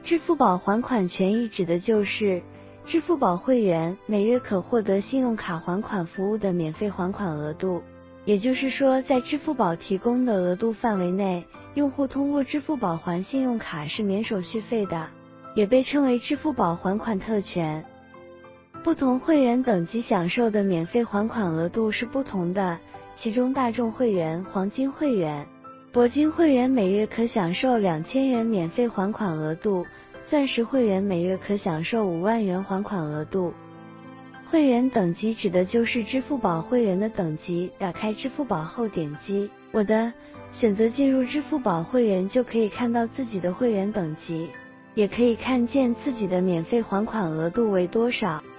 支付宝还款权益指的就是支付宝会员每月可获得信用卡还款服务的免费还款额度，也就是说，在支付宝提供的额度范围内，用户通过支付宝还信用卡是免手续费的，也被称为支付宝还款特权。不同会员等级享受的免费还款额度是不同的，其中大众会员、黄金会员、铂金会员每月可享受2000元免费还款额度，钻石会员每月可享受5万元还款额度。会员等级指的就是支付宝会员的等级，打开支付宝后点击我的，选择进入支付宝会员就可以看到自己的会员等级，也可以看见自己的免费还款额度为多少。